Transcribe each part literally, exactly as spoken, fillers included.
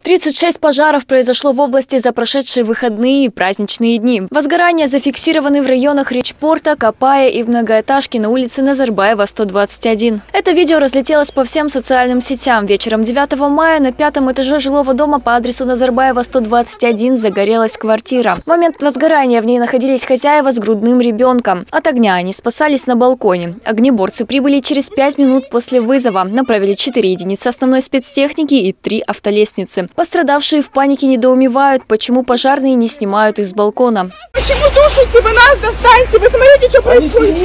тридцать шесть пожаров произошло в области за прошедшие выходные и праздничные дни. Возгорания зафиксированы в районах Речпорта, Копая и в многоэтажке на улице Назарбаева, сто двадцать один. Это видео разлетелось по всем социальным сетям. Вечером девятого мая на пятом этаже жилого дома по адресу Назарбаева, сто двадцать один загорелась квартира. В момент возгорания в ней находились хозяева с грудным ребенком. От огня они спасались на балконе. Огнеборцы прибыли через пять минут после вызова. Направили четыре единицы основной спецтехники и три автолестницы. Пострадавшие в панике недоумевают, почему пожарные не снимают их с балкона. Почему душите вы нас? Достаньте! Вы смотрите, что происходит!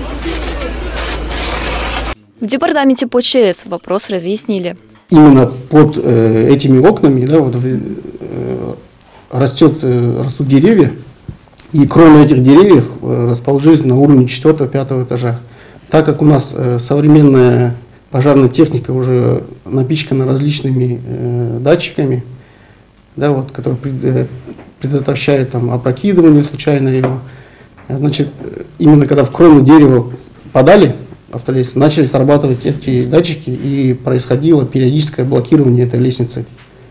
В департаменте по ЧС вопрос разъяснили. Именно под э, этими окнами, да, вот, э, растет, э, растут деревья, и кроны этих деревьев э, расположились на уровне четвёртого-пятого этажа. Так как у нас э, современная пожарная техника уже напичкана различными э, датчиками, да, вот, которые пред, э, предотвращают там, опрокидывание случайно его. Значит, именно когда в крону дерева подали автолестницу, начали срабатывать эти датчики, и происходило периодическое блокирование этой лестницы.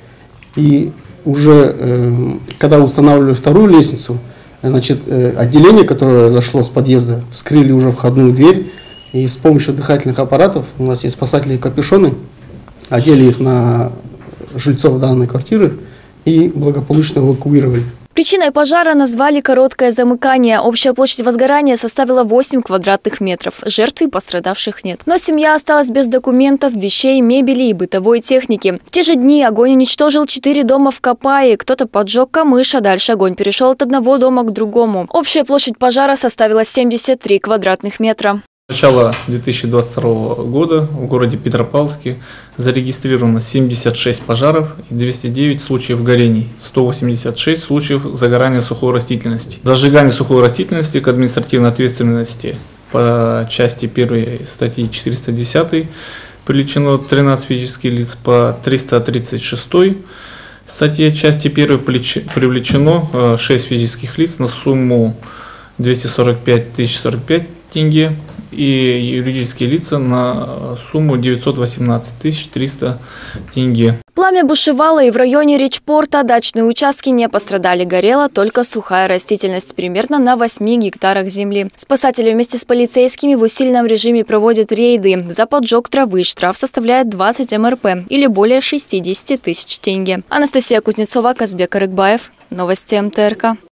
И уже э, когда устанавливали вторую лестницу, значит, э, отделение, которое зашло с подъезда, вскрыли уже входную дверь, и с помощью дыхательных аппаратов, у нас есть спасательные капюшоны, одели их на жильцов данной квартиры и благополучно эвакуировали. Причиной пожара назвали короткое замыкание. Общая площадь возгорания составила восемь квадратных метров. Жертв и пострадавших нет. Но семья осталась без документов, вещей, мебели и бытовой техники. В те же дни огонь уничтожил четыре дома в Копае. Кто-то поджег камыш, а дальше огонь перешел от одного дома к другому. Общая площадь пожара составила семьдесят три квадратных метра. С начала две тысячи двадцать второго года в городе Петропавловске зарегистрировано семьдесят шесть пожаров и двести девять случаев горений, сто восемьдесят шесть случаев загорания сухой растительности. За сжигание сухой растительности к административной ответственности по части первой статьи четыреста десять привлечено тринадцать физических лиц, по триста тридцать шестой статье части первой привлечено шесть физических лиц на сумму двести сорок пять тысяч сорок пять тенге и юридические лица на сумму девятьсот восемнадцать тысяч триста тенге. Пламя бушевало и в районе Речпорта. Дачные участки не пострадали, горела только сухая растительность, примерно на восьми гектарах земли. Спасатели вместе с полицейскими в усиленном режиме проводят рейды. За поджог травы штраф составляет двадцать эм эр пэ или более шестидесяти тысяч тенге. Анастасия Кузнецова, Казбек Арыкбаев. Новости эм тэ эр ка.